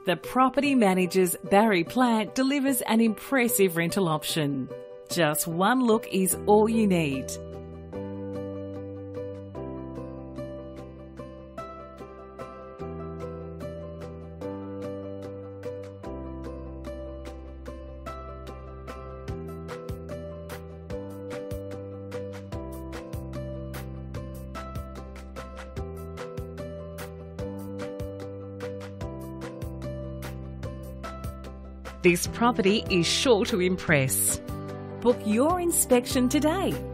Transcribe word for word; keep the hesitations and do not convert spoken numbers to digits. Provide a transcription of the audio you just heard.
The property manager's Barry Plant delivers an impressive rental option. Just one look is all you need. This property is sure to impress. Book your inspection today.